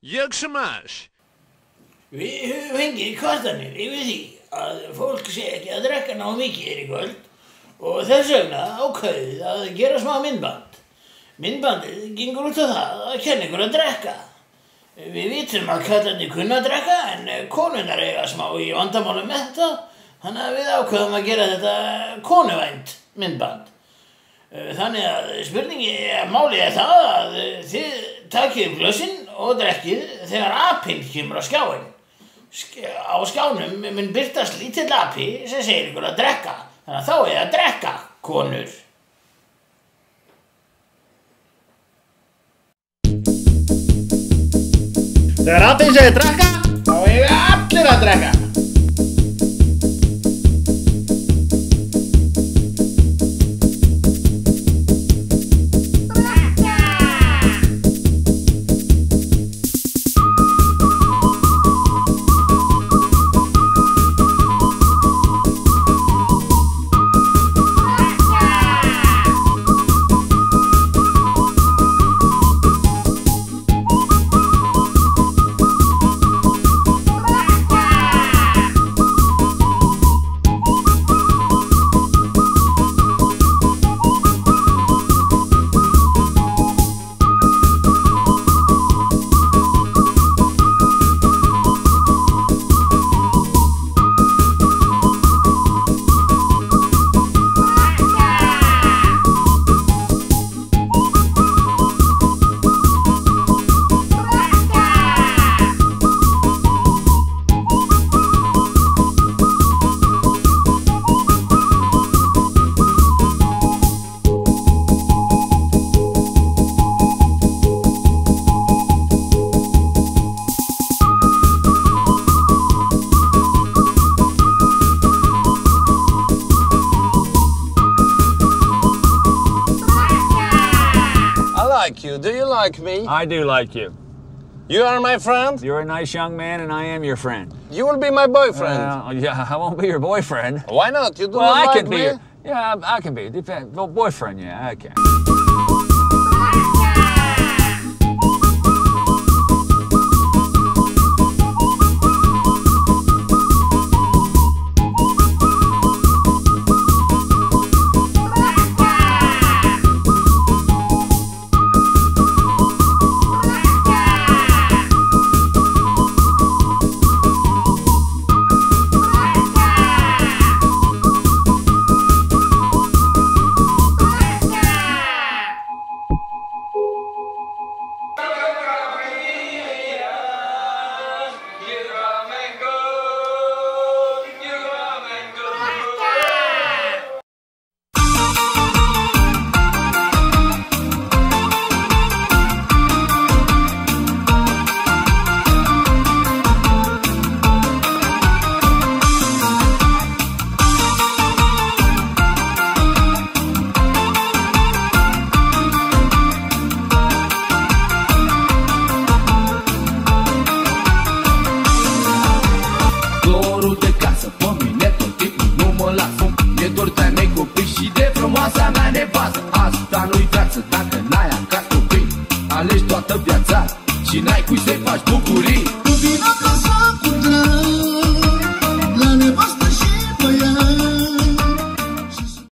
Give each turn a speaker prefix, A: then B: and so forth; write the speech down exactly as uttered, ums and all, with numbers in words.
A: Jökse maður.
B: Við höfum fengið kvartanir yfir því að fólk sé ekki að drekka ná mikið í kvöld og þess vegna ákveðið að gera smá myndband. Myndbandið gengur út á það að kenna ykkur að drekka. Við vitum að kallarnir kunna að drekka en konurnar eiga smá í vandamálum með þetta, þannig að við ákveðum að gera þetta konuvænt myndband. Þannig að spurningi, málið er það að þið takið glösin og drekkið þegar apinn kemur á skjáin. Á skjánum mun birtast lítill api sem segir ykkur að drekka, þannig að þá er að drekka, konur.
C: Þegar apinn segir drekka, þá eiga allir að drekka.
A: You. Do you like me?
D: I do like you.
A: You are my friend?
D: You're a nice young man and I am your friend.
A: You will be my boyfriend.
D: Uh, yeah, I won't be your boyfriend.
A: Why not? You do
D: well,
A: not
D: I
A: like
D: can
A: me?
D: Be your, yeah, I can be. Depend, well, boyfriend, yeah, I can.
E: Alegi toată viața și n-ai cui să-i faci bucurii. Tu vino